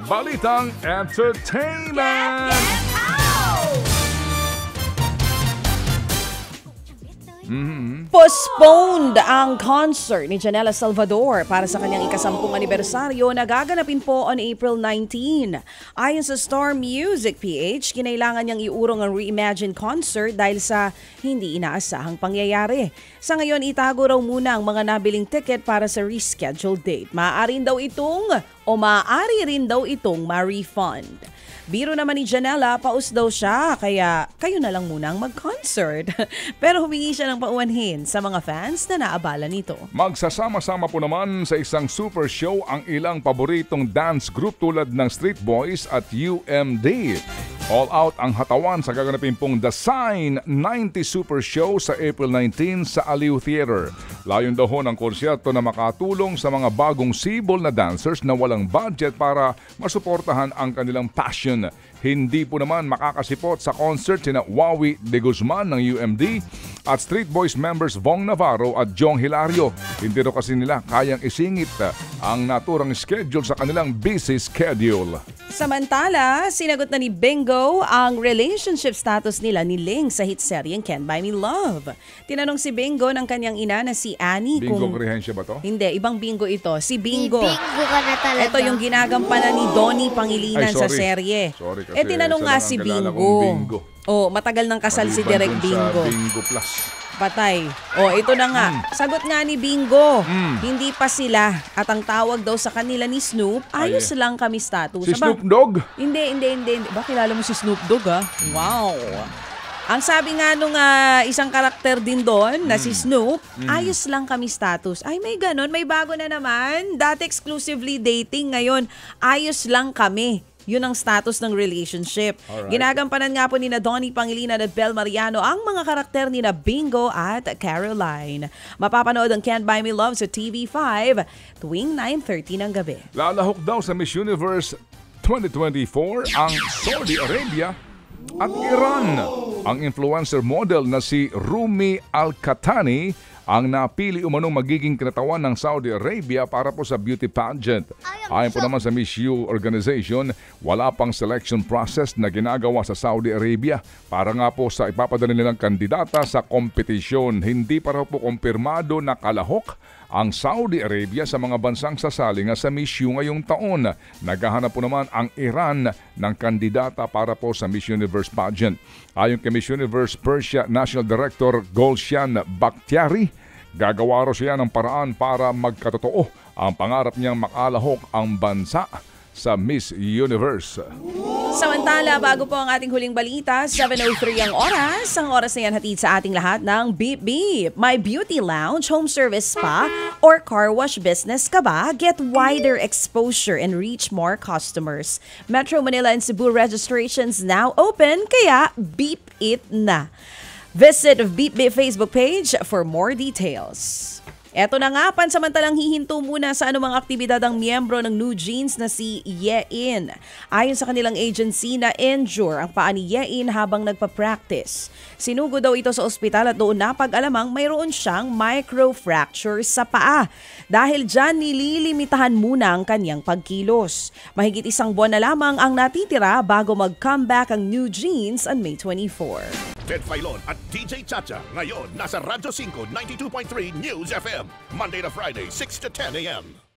Balitang Entertainment! Postponed ang concert ni Janela Salvador para sa kanyang ika-10 anibersaryo na gaganapin po on April 19. Ayon sa Star Music PH, kinailangan niyang iurong ang reimagined concert dahil sa hindi inaasahang pangyayari. Sa ngayon, itago raw muna ang mga nabiling ticket para sa rescheduled date. Maaari rin daw itong ma-refund. Biro naman ni Janela, paus daw siya, kaya kayo na lang muna ang mag-concert. Pero humingi siya ng paumanhin sa mga fans na naabala nito. Magsasama-sama po naman sa isang super show ang ilang paboritong dance group tulad ng Street Boys at UMD. All out ang hatawan sa gaganapin pong The Sign 90 Super Show sa April 19 sa Aliw Theater. Layon daw ho ng konsyerto na makatulong sa mga bagong sibol na dancers na walang budget para masuportahan ang kanilang passion. Hindi po naman makakasipot sa concert sina Wawi de Guzman ng UMD at Street Boys members Vong Navarro at Jong Hilario. Hindi ro kasi nila kayang isingit ang naturang schedule sa kanilang busy schedule. Samantala, sinagot na ni Bingo ang relationship status nila ni Ling sa hit seryeng Can't Buy Me Love. Tinanong si Bingo ng kanyang ina na si Annie Bingo kung... Grehensya ba to? Hindi, ibang Bingo ito. Si Bingo. Bingo ka na talaga. Ito yung ginagampanan ni Donnie Pangilinan sa serye. Sorry kasi tinanong nga si Bingo. Oh, matagal nang kasal si Direk Bingo. Bingo Plus. Patay. Oh, ito na nga. Sagot nga ni Bingo. Hindi pa sila. At ang tawag daw sa kanila ni Snoop, ayos lang kami status. Si Snoop Dogg? Hindi. Ba, kilala mo si Snoop Dogg, ha? Wow. Ang sabi nga nung isang karakter din doon na si Snoop, ayos lang kami status. Ay, may ganon. May bago na naman. Dati exclusively dating. Ngayon, ayos lang kami. Yun ang status ng relationship. Alright. Ginagampanan nga po ni na Donnie Pangilinan at Bel Mariano ang mga karakter ni na Bingo at Caroline. Mapapanood ang Can't Buy Me Love sa TV5 tuwing 9:30 ng gabi. Lalahok daw sa Miss Universe 2024 ang Saudi Arabia at Iran. Ang influencer model na si Rumi Al-Katani ang napili umanong magiging kinatawan ng Saudi Arabia para po sa beauty pageant. Ayon po naman sa Miss U organization, wala pang selection process na ginagawa sa Saudi Arabia para nga po sa ipapadala nilang kandidata sa kompetisyon. Hindi pa raw po kumpirmado na kalahok ang Saudi Arabia sa mga bansang sasali nga sa Miss U ngayong taon. Naghahanap po naman ang Iran ng kandidata para po sa Miss Universe pageant. Ayon kay Miss Universe Persia National Director Golshan Bakhtiari, gagawa raw siya ng paraan para magkatotoo ang pangarap niyang makalahok ang bansa sa Miss Universe. Samantala, bago po ang ating huling balita, 7:03 ang oras. Ang oras na yan hatid sa ating lahat ng Beep Beep. My beauty lounge, home service spa, or car wash business ka ba? Get wider exposure and reach more customers. Metro Manila and Cebu registrations now open, kaya beep it na. Visit Beep Beep Facebook page for more details. Eto na nga, pansamantalang hihinto muna sa anumang aktibidad ang miyembro ng New Jeans na si Yein. Ayon sa kanilang agency, na injure ang paa ni Yein habang nagpa-practice. Sinugo daw ito sa ospital at doon napag-alamang mayroon siyang microfracture sa paa. Dahil dyan, nililimitahan muna ang kanyang pagkilos. Mahigit 1 buwan na lamang ang natitira bago mag-comeback ang New Jeans on May 24. Ted Filon at DJ Chacha ngayon nasa Radyo 5 92.3 News FM Monday to Friday 6 to 10 a.m.